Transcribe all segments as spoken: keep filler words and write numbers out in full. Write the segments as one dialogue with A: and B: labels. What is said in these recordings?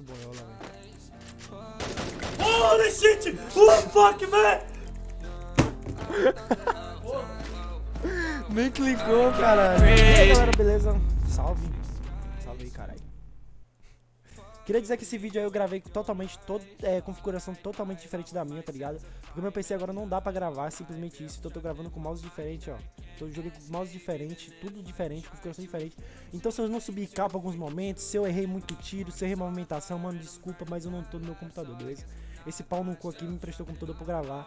A: muito boiola, velho. Holy shit! Oh, fuck, man! Nem clicou, caralho. E aí, galera, beleza? Salve. Salve aí, caralho. Queria dizer que esse vídeo aí eu gravei totalmente, todo, é, configuração totalmente diferente da minha, tá ligado? Porque meu P C agora não dá pra gravar, simplesmente isso. Então eu tô gravando com mouse diferente, ó. Tô jogando com mouse diferente, tudo diferente, configuração diferente. Então se eu não subir capa em alguns momentos, se eu errei muito tiro, se eu errei movimentação, mano, desculpa, mas eu não tô no meu computador, beleza? Esse pau no cu aqui me emprestou o computador pra gravar.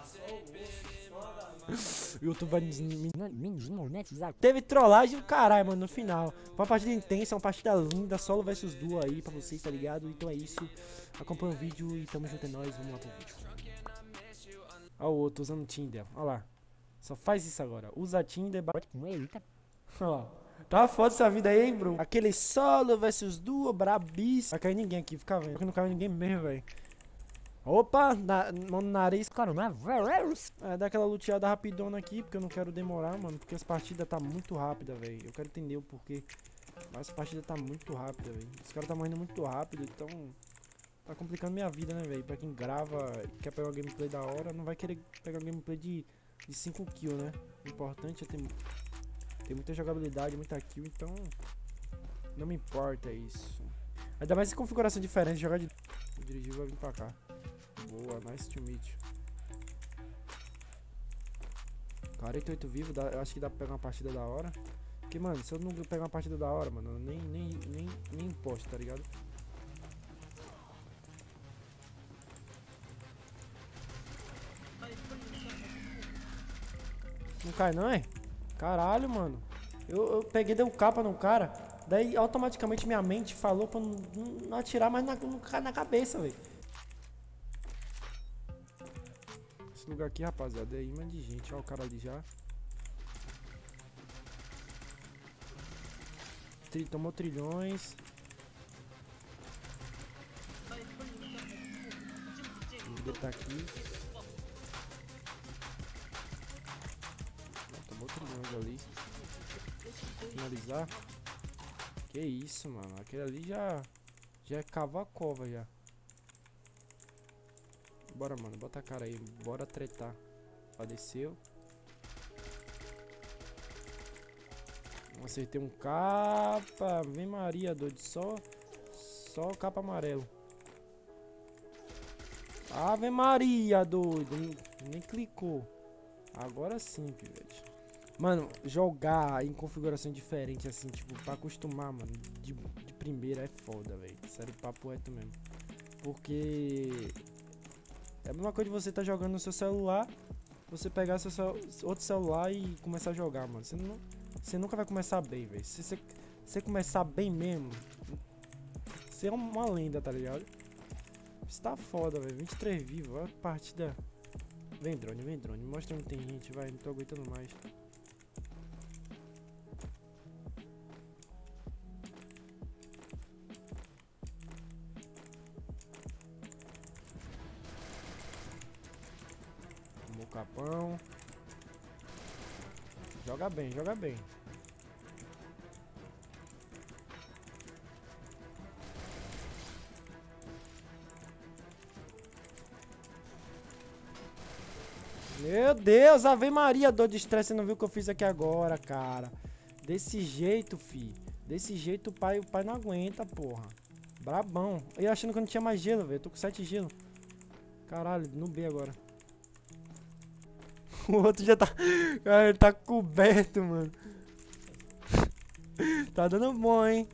A: O YouTube vai me... Teve trollagem do caralho, mano, no final. Foi uma partida intensa, uma partida linda, solo versus duo aí pra vocês, tá ligado? Então é isso. Acompanha o vídeo e tamo junto, é nóis, vamos lá pro vídeo. Ó o outro usando Tinder, ó lá. Só faz isso agora, usa Tinder, bate com ele, tá? Ó, tá foda essa vida aí, hein, bro? Aquele solo versus duo, brabíssimo. Vai cair ninguém aqui, fica vendo. Não caiu ninguém mesmo, velho. Opa, na, mão no nariz, claro, né? É, dá aquela luteada rapidona aqui, porque eu não quero demorar, mano. Porque as partidas tá muito rápida, velho. Eu quero entender o porquê. Mas as partidas tá muito rápida, velho. Os caras tá morrendo muito rápido, então... Tá complicando minha vida, né, velho? Pra quem grava e quer pegar o gameplay da hora, não vai querer pegar o gameplay de, de cinco kills, né? O importante é ter, ter muita jogabilidade, muita kill, então... Não me importa isso. Ainda mais em configuração diferente, jogar de... O dirigível vai vir pra cá. Boa, nice to meet you. quarenta e oito vivo, dá, eu acho que dá pra pegar uma partida da hora. Porque, mano, se eu não pegar uma partida da hora, mano, eu nem, nem, nem, nem imposto, tá ligado? Não cai não, é? Caralho, mano. Eu, eu peguei, dei um capa no cara. Daí, automaticamente, minha mente falou pra não, não atirar mais na, no, na cabeça, velho. Esse lugar aqui, rapaziada, é imã de gente. Olha o cara ali já. Tri, tomou trilhões. Ele tá aqui. Tomou trilhões ali. Finalizar. Que isso, mano. Aquele ali já... Já é cavar a cova já. Bora, mano, bota a cara aí, bora tretar. Padeceu. Acertei um capa. Vem Maria, doido. Só Só capa amarelo. Ave Maria, doido. Nem, nem clicou. Agora sim, pivete. Mano, jogar em configuração diferente assim, tipo, pra acostumar, mano, de, de primeira é foda, velho. Sério, papo reto mesmo. Porque... É a mesma coisa de você tá jogando no seu celular, você pegar seu cel outro celular e começar a jogar, mano. Você, não, você nunca vai começar bem, velho. Se você, você começar bem mesmo, você é uma lenda, tá ligado? Isso tá foda, velho. vinte e três vivos, olha a partida. Vem drone, vem drone. Mostra onde tem gente, vai. Não tô aguentando mais. Capão. Joga bem, joga bem. Meu Deus, Ave Maria, dor de estresse. Você não viu o que eu fiz aqui agora, cara? Desse jeito, fi. Desse jeito o pai, o pai não aguenta, porra. Brabão. Eu achando que eu não tinha mais gelo, velho. Tô com sete gelo. Caralho, no B agora. O outro já tá... Cara, ele tá coberto, mano. Tá dando bom, hein?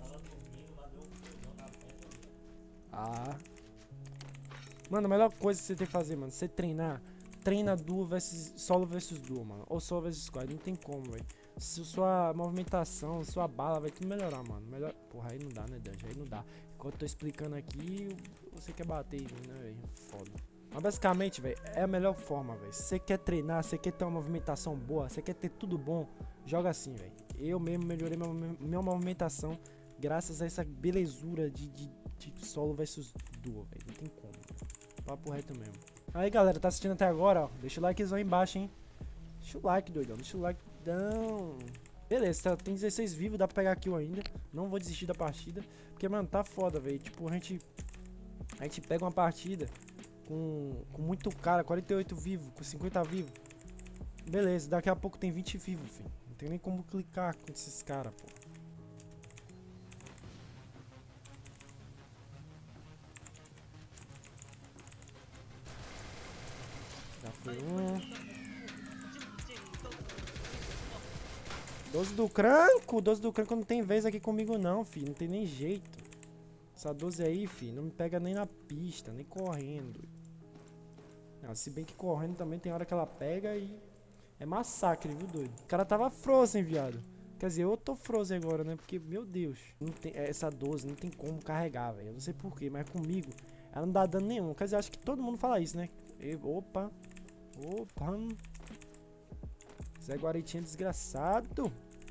A: Ah. Mano, a melhor coisa que você tem que fazer, mano, você treinar. Treina duo versus... Solo versus duo, mano. Ou solo versus squad. Não tem como, velho. Sua movimentação, sua bala vai tudo melhorar, mano. Melhor... Porra, aí não dá, né, Dante? Aí não dá. Enquanto eu tô explicando aqui, você quer bater em mim, né, velho? Foda. Mas basicamente, velho, é a melhor forma, velho. Você quer treinar, você quer ter uma movimentação boa, você quer ter tudo bom, joga assim, velho. Eu mesmo melhorei minha, minha movimentação graças a essa belezura de, de, de solo versus duo, velho. Não tem como. Papo reto mesmo. Aí, galera, tá assistindo até agora, ó. Deixa o likezão aí embaixo, hein. Deixa o like, doidão. Deixa o like. Não. Beleza, tá, tem dezesseis vivos, dá pra pegar kill ainda. Não vou desistir da partida. Porque, mano, tá foda, velho. Tipo, a gente... A gente pega uma partida com, com muito cara, quarenta e oito vivo, com cinquenta vivo. Beleza, daqui a pouco tem vinte vivo, filho. Não tem nem como clicar com esses caras, pô. Já foi um. doze do Cranco, doze do Cranco não tem vez aqui comigo não, filho. Não tem nem jeito. Essa doze aí, filho, não me pega nem na pista, nem correndo. Não, se bem que correndo também tem hora que ela pega e... É massacre, viu, doido? O cara tava frozen, viado. Quer dizer, eu tô frozen agora, né? Porque, meu Deus, não tem, essa doze não tem como carregar, velho. Eu não sei porquê, mas comigo ela não dá dano nenhum. Quer dizer, acho que todo mundo fala isso, né? E, opa. Opa. Zé Guaritinha desgraçado.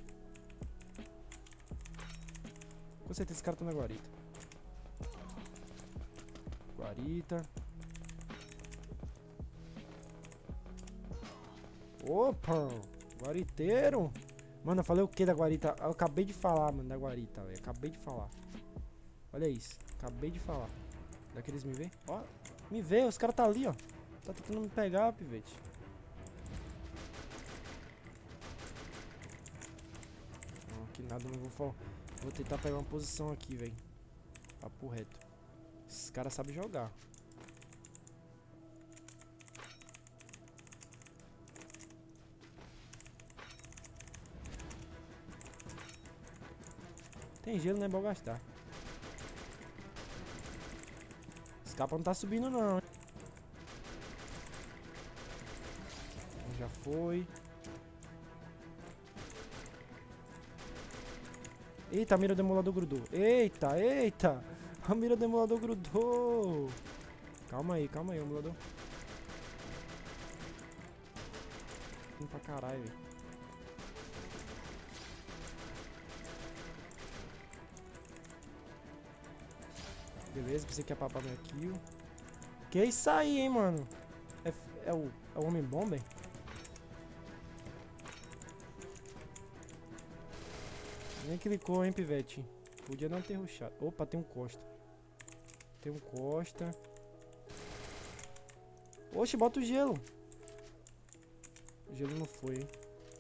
A: Com certeza esse cara tá na guarita. Guarita. Opa! Guariteiro. Mano, eu falei o que da guarita? Eu acabei de falar, mano, da guarita, velho. Acabei de falar. Olha isso. Acabei de falar. Daqueles me vê? Ó, me vê, os caras tá ali, ó. Tá tentando me pegar, pivete. Não, que nada, não vou falar. Vou tentar pegar uma posição aqui, velho. Papo reto. Esses caras sabem jogar. Tem gelo, não é bom gastar. Esse capa não tá subindo, não. Já foi. Eita, a mira do emulador grudou. Eita, eita. A mira do emulador grudou. Calma aí, calma aí, emulador. Vim pra caralho, velho. Beleza, pensei que ia papar minha kill. Que é isso aí, hein, mano? É, é o, é o Homem-Bomber? Nem clicou, hein, pivete? Podia não ter rushado. Opa, tem um Costa. Tem um Costa. Oxe, bota o gelo. O gelo não foi, hein?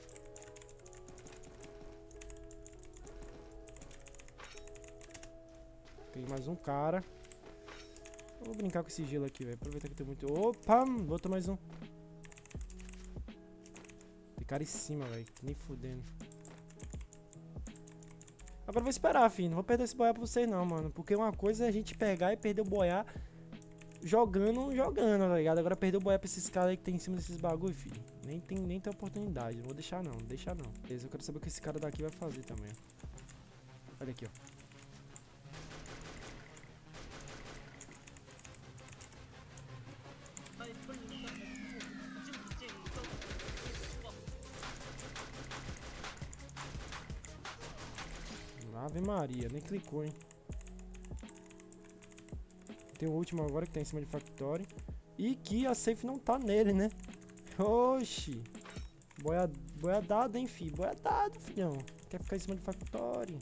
A: Tem mais um cara. Eu vou brincar com esse gelo aqui, velho. Aproveitar que tem muito... Opa! Botou mais um. Tem cara em cima, velho. Nem fudendo. Agora eu vou esperar, filho. Não vou perder esse boiar pra vocês, não, mano. Porque uma coisa é a gente pegar e perder o boiar jogando, jogando, tá ligado? Agora perder o boiar pra esses caras aí que tem em cima desses bagulho, filho. Nem tem, nem tem oportunidade. Não vou deixar, não. Não deixar, não. Beleza, eu quero saber o que esse cara daqui vai fazer também. Olha aqui, ó. Ave Maria, nem clicou, hein. Tem o último agora que tá em cima de Factory. E que a safe não tá nele, né? Oxi. Boia, boiadado, hein, fi. Boiadado, filhão. Quer ficar em cima de Factory.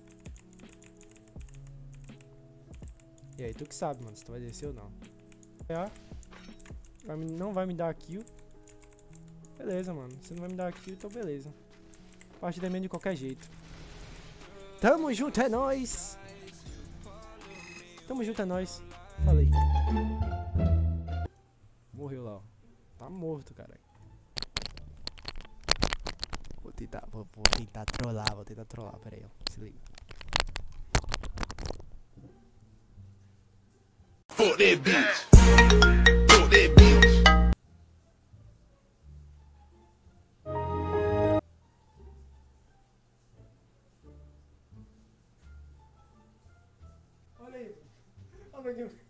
A: E aí, tu que sabe, mano, se tu vai descer ou não. É, vai me, não vai me dar kill. Beleza, mano. Se não vai me dar kill, então beleza. Partida é mesmo de qualquer jeito. Tamo junto, é nóis. Tamo junto, é nóis. Falei. Morreu lá, ó. Tá morto, caralho. Vou tentar, vou, vou tentar trollar, vou tentar trollar. Pera aí, ó. Se liga. For the beat. For the beat. Olha aí. Olha aqui.